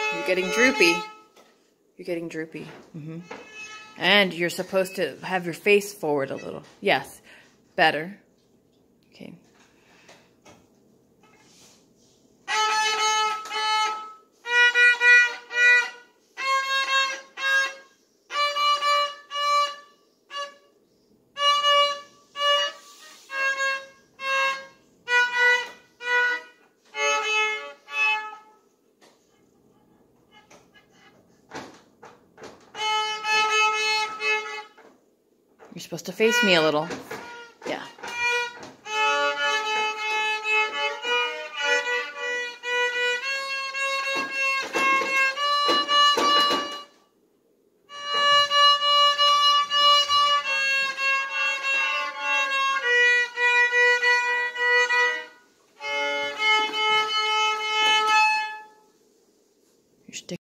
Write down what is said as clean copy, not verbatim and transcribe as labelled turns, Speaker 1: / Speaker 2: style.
Speaker 1: You're getting droopy. You're getting droopy. And you're supposed to have your face forward a little. Yes. Better. Okay. You're supposed to face me a little. Yeah. You're